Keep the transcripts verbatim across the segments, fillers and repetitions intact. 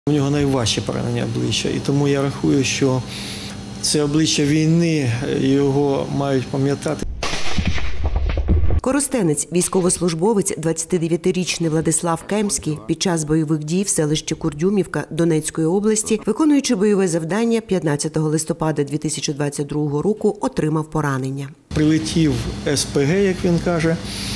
У нього найважче поранення обличчя, і тому я рахую, що це обличчя війни, його мають пам'ятати. Коростенець, військовослужбовець, двадцятидев'ятирічний Владислав Кемський, під час бойових дій в селищі Курдюмівка Донецької області, виконуючи бойове завдання, п'ятнадцятого листопада дві тисячі двадцять другого року отримав поранення. Прилетів ес пе ге, як він каже,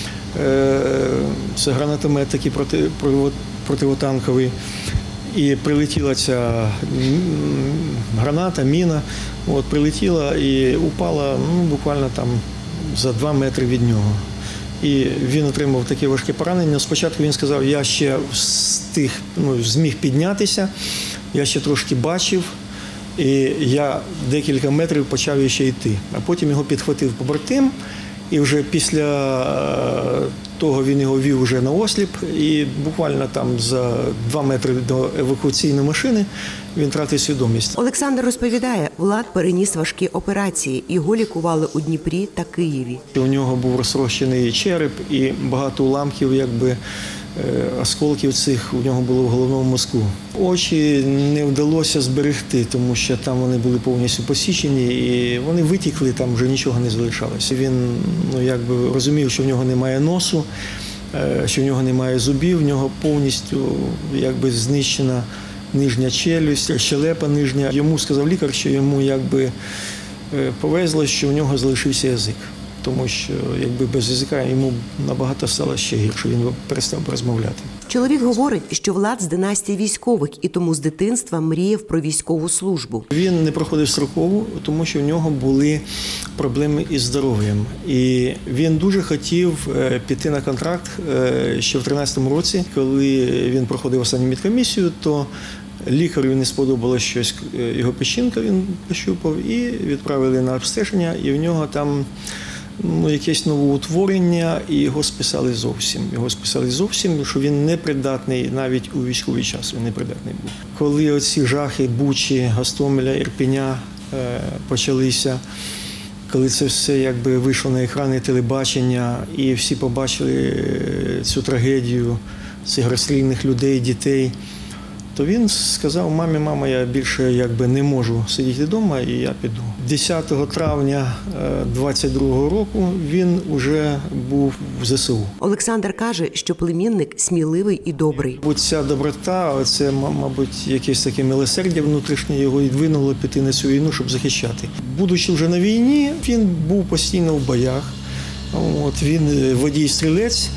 це гранатомет такий проти, противотанковий, і прилетіла ця граната, міна, от, прилетіла і упала ну, буквально там за два метри від нього. І він отримав таке важке поранення. Спочатку він сказав, я ще встиг, ну, зміг піднятися, я ще трошки бачив, і я декілька метрів почав ще йти. А потім його підхватив побратим, і вже після того він його вів вже на осліп, і буквально там за два метри до евакуаційної машини він втратив свідомість. Олександр розповідає, Влад переніс важкі операції, його лікували у Дніпрі та Києві. У нього був розтрощений череп і багато уламків, якби, осколків цих у нього було в головному мозку. Очі не вдалося зберегти, тому що там вони були повністю посічені і вони витікли, там вже нічого не залишалося. Він ну, якби, розумів, що в нього немає носу, що в нього немає зубів, в нього повністю якби, знищена нижня челюсть, щелепа нижня. Йому сказав лікар, що йому якби, повезло, що в нього залишився язик. Тому що якби без язика йому набагато стало ще гірше, він перестав розмовляти. Чоловік говорить, що Влад з династії військових і тому з дитинства мріяв про військову службу. Він не проходив строкову, тому що в нього були проблеми із здоров'ям. І він дуже хотів піти на контракт ще в тринадцятому році, коли він проходив останню медкомісію, то лікарю не сподобалось щось, його печінка він пощупав, і відправили на обстеження, і в нього там ну, якесь новоутворення, і його списали зовсім. Його списали зовсім, що він непридатний навіть у військовий час, він непридатний був. Коли оці жахи Бучі, Гостомеля, Ірпеня е, почалися, коли це все якби вийшло на екрани телебачення, і всі побачили цю трагедію цих розстріляних людей, дітей, то він сказав, мамі, мама, я більше якби не можу сидіти вдома, і я піду. десятого травня двадцять другого року він вже був в зе се у. Олександр каже, що племінник сміливий і добрий. Ця доброта, це, мабуть, якесь таке милосердя внутрішнє його відвинуло піти на цю війну, щоб захищати. Будучи вже на війні, він був постійно в боях. От, він водій-стрілець.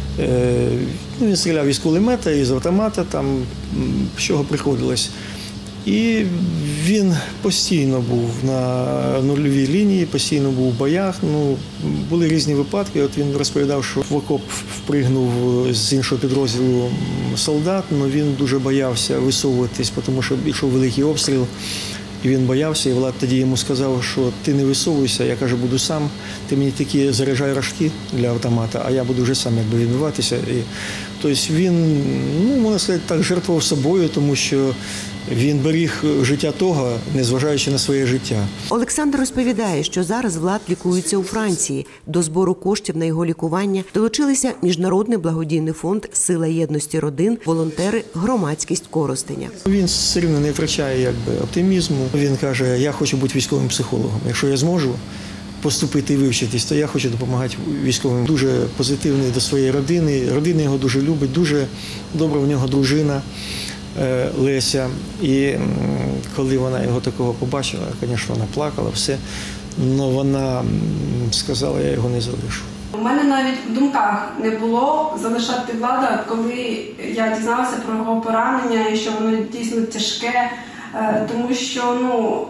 Ну, він стріляв із кулемета, із автомата, там, з чого приходилось. І він постійно був на нульовій лінії, постійно був в боях. Ну, були різні випадки. От він розповідав, що в окоп впригнув з іншого підрозділу солдат, але він дуже боявся висовуватись, тому що йшов великий обстріл. І він боявся, і Влад тоді йому сказав, що ти не висовуйся, я, каже, буду сам, ти мені такі заряджай рожки для автомата, а я буду вже сам якби відбиватися. І, тобто він, ну, можна сказати, так жертвував собою, тому що він беріг життя того, незважаючи на своє життя. Олександр розповідає, що зараз Влад лікується у Франції. До збору коштів на його лікування долучилися Міжнародний благодійний фонд «Сила єдності родин», волонтери, громадськість Коростеня. Він все рівно не втрачає якби, оптимізму. Він каже, я хочу бути військовим психологом. Якщо я зможу поступити і вивчитись, то я хочу допомагати військовим. Дуже позитивний до своєї родини. Родина його дуже любить, дуже добра в нього дружина Леся. І коли вона його такого побачила, звісно, вона плакала, все. Але вона сказала, я його не залишу. У мене навіть в думках не було залишати Влада, коли я дізналася про його поранення і що воно дійсно тяжке, тому що, ну,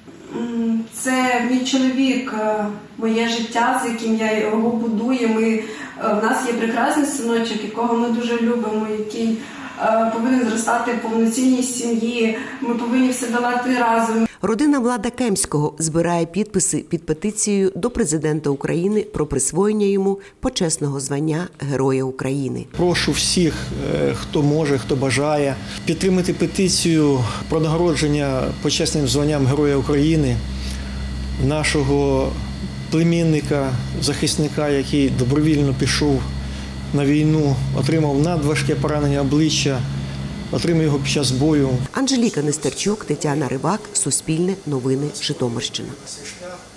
це мій чоловік, моє життя, з яким я його будую. Ми, в нас є прекрасний синочок, якого ми дуже любимо, який повинен зростати в повноцінній сім'ї. Ми повинні все долати разом. Родина Влада Кемського збирає підписи під петицією до президента України про присвоєння йому почесного звання Героя України. Прошу всіх, хто може, хто бажає, підтримати петицію про нагородження почесним званням Героя України нашого племінника, захисника, який добровільно пішов на війну, отримав надважке поранення обличчя, отримав його під час бою. Анжеліка Нестерчук, Тетяна Рибак, Суспільне, Новини, Житомирщина.